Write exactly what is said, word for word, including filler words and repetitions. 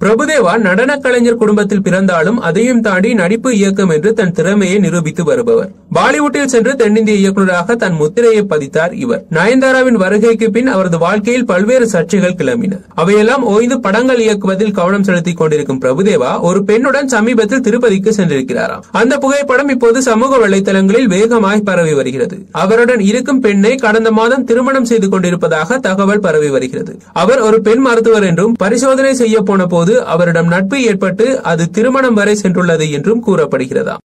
பிரபுதேவா நடன கலைஞர் குடும்பத்தில் பிறந்தாலும் அதையும் தாண்டி நடிப்பு இயக்கம் என்று தன் திறமையை நிரூபித்து வருபவர். பாலிவுட்டில் சென்று தென்னிந்திய இயக்குநராக தன் முத்திரையை பதித்தார் இவர். நயன்தாராவின் வருகைக்கு பின் அவரது வாழ்க்கையில் பல்வேறு சர்ச்சைகள் கிளம்பின. அவையெல்லாம் ஓய்ந்து படங்கள் இயக்குவதில் கவனம் செலுத்திக் கொண்டிருக்கும் பிரபுதேவா ஒரு பெண்ணுடன் சமீபத்தில் திருப்பதிக்கு சென்றிருக்கிறாராம். அந்த புகைப்படம் இப்போது சமூக வலைதளங்களில் வேகமாய் பரவி வருகிறது. அவருடன் இருக்கும் பெண்ணை கடந்த மாதம் திருமணம் செய்து கொண்டிருப்பதாக தகவல் பரவி வருகிறது. அவர் ஒரு பெண் மருத்துவர் என்றும் பரிசோதனை செய்ய போன போது அவரிடம் நட்பு ஏற்பட்டு அது திருமணம் வரை சென்றுள்ளது என்றும் கூறப்படுகிறதா.